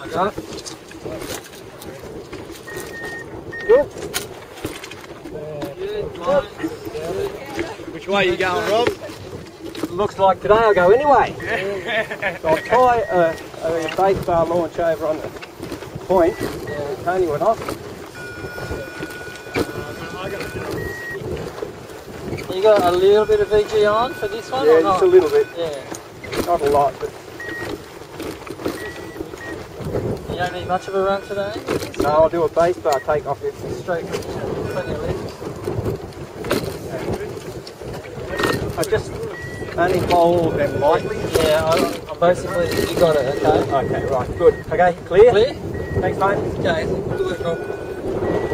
No. Good. Which way are you going, Rob? Looks like today I'll go anyway. So I'll try a base bar launch over on the point. Tony went off. You got a little bit of VG on for this one? Yeah, or not? just a little bit. Yeah. Not a lot, but You don't need much of a run today? no, I'll do a base bar take off it. Straight from plenty of lift. I just only hold them lightly. Yeah, I'm basically, you got it, okay? Okay, right, good. Okay, clear? Clear? Thanks, mate. Okay, good work, Rob.